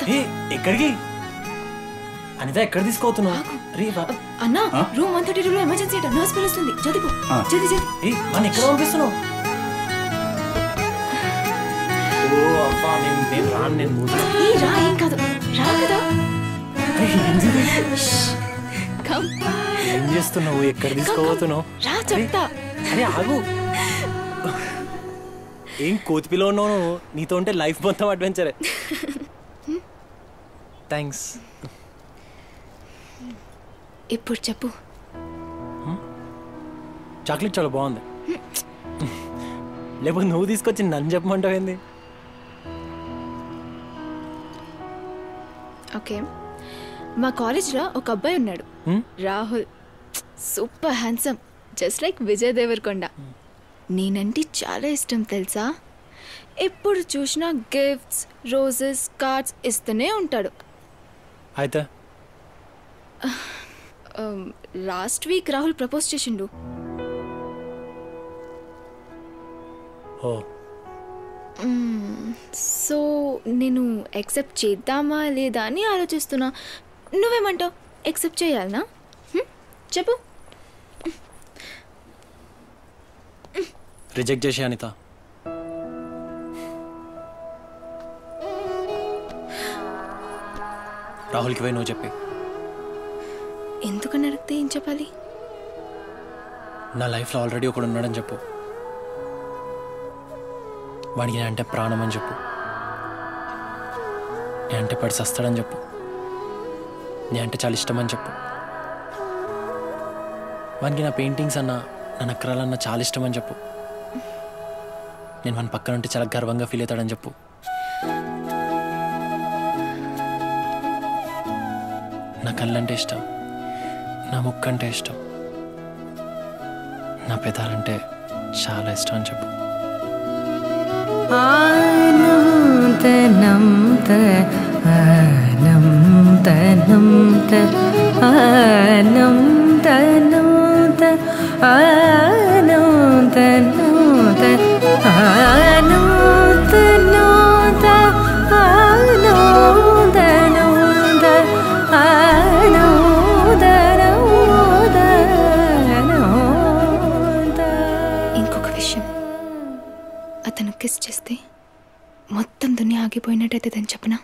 ఎక్కడికి అనిత ఎక్కడ తీసుకోతున్నావు? అన్నా రూమ్ 132 లో ఎమర్జెన్సీ అట, నర్స్ పిలుస్తుంది. జల్దీ జల్దీ జల్దీ. మన ఎక్కడ పంపిస్తున్నావు? ఓ అబ్బా నేను రాను, నేను పోతా. రా, ఏం కాదు, రా కదా. ఏం చేస్తున్నావు? ఎక్కడ తీసుకోబోతున్నావు? రా చెప్తా. అరే ఆగు. ఏం కోతిపిలో ఉన్నావు? నీతో ఉంటే లైఫ్ మొత్తం అడ్వెంచరే. థ్యాంక్స్. ఇప్పుడు చెప్పు. చాక్లెట్ చాలా బాగుంది. లేకపోతే నువ్వు తీసుకొచ్చి నన్ను చెప్పమంటావు ఏంది? ఓకే, మా కాలేజ్లో ఒక అబ్బాయి ఉన్నాడు, Rahul. Super handsome, just like Vijay Deverakonda. నేనంటే చాలా ఇష్టం తెలుసా. ఎప్పుడు చూసినా గిఫ్ట్స్, రోజెస్, కార్డ్స్ ఇస్తూనే ఉంటాడు. అయితే లాస్ట్ వీక్ రాహుల్ ప్రపోజ్ చేసిండు. సో నేను యాక్సెప్ట్ చేద్దామా లేదా అని ఆలోచిస్తున్నా. నువ్వేమంటావు? యాక్సెప్ట్ చేయాలనా? చెప్పు. రిజెక్ట్ చేసే అనిత. రాహుల్కి పోయి నువ్వు చెప్పి. ఎందుకని అడిగితే ఏం చెప్పాలి? నా లైఫ్లో ఆల్రెడీ ఒకడు ఉన్నాడని చెప్పు. వాడికి నేను అంటే ప్రాణం అని చెప్పు. నేను అంటే పడి సస్తాడని చెప్పు. నేను అంటే చాలా ఇష్టం అని చెప్పు. వానికి నా పెయింటింగ్స్ అన్నా, నా నక్కరాలన్నా చాలా ఇష్టం అని చెప్పు. నేను మన పక్కన ఉంటే చాలా గర్వంగా ఫీల్ అవుతాడని చెప్పు. నా కళ్ళంటే ఇష్టం, నా ముక్కంటే ఇష్టం, నా పెదాలంటే చాలా ఇష్టం అని చెప్పు. ఇంకొక విషయం, అతను కిస్ చేస్తే మొత్తం దునియా ఆగిపోయినట్టయితే అని చెప్పనా?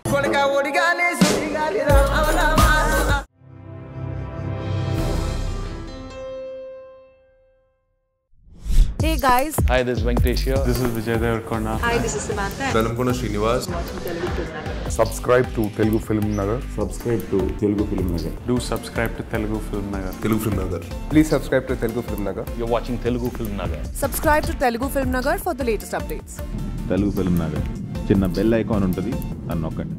Hey guys. Hi, this is Venkatesh here. This is Vijay Devarkonda. Hi, this is Samantha. Velamkonda Srinivas. Subscribe to Telugu Film Nagar. Subscribe to Telugu Film Nagar. Do subscribe to Telugu Film Nagar. Telugu Film Nagar. Please subscribe to Telugu Film Nagar. You're watching Telugu Film Nagar. Subscribe to Telugu Film Nagar for the latest updates. Telugu film Nagar చిన్న bell icon ఉంటుంది, దాన్ని నొక్కండి.